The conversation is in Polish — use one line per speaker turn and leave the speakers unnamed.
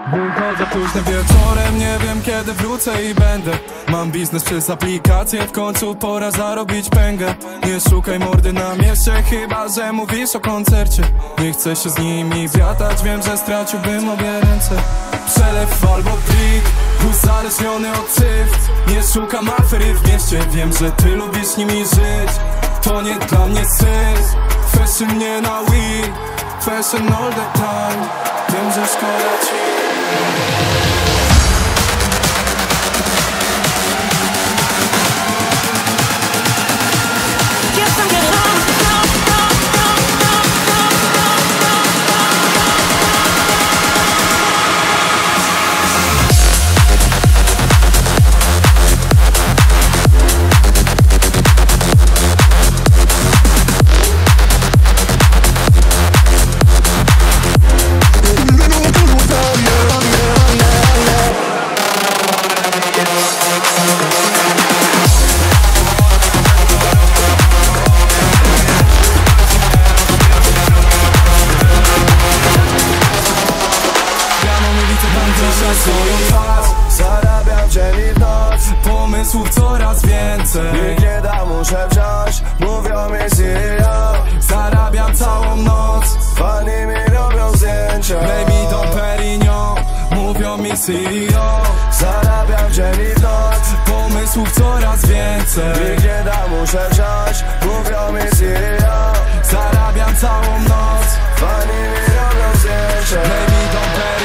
Wychodzę późnym wieczorem, nie wiem kiedy wrócę i będę. Mam biznes przez aplikację, w końcu pora zarobić pęgę. Nie szukaj mordy na mieście, chyba że mówisz o koncercie. Nie chcę się z nimi zjatać, wiem, że straciłbym obie ręce. Przelew albo plik, uzależniony od cyfr. Nie szukam afery w mieście, wiem, że ty lubisz nimi żyć. To nie dla mnie styl, fashion nie na weed, fashion all the time. Wiem, że szkoda ci.
Zarabiam w dzień i w noc,
pomysłów coraz więcej.
nikt nie da, muszę wziąć, mówią mi CEO.
Zarabiam całą noc,
Fani mi robią zdjęcia.
baby Dom Perignon, mówią mi CEO.
Zarabiam w dzień i w noc,
pomysłów coraz więcej.
nikt nie da, muszę wziąć, mówią mi CEO.
Zarabiam całą noc,
Fani mi robią zdjęcia.
baby Dom Perignon.